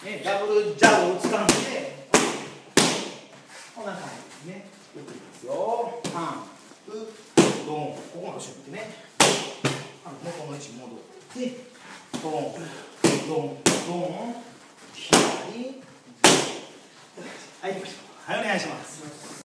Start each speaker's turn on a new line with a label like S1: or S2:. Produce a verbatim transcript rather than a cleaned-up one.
S1: ね、ダブルジャブを使うんで、こんな感じですね。打っていきますよ。パン、ウ、ドン、ここの後ろ向いてね。元の位置に戻って、ドン、ドン、ドン、左。はい、はい、お願いします。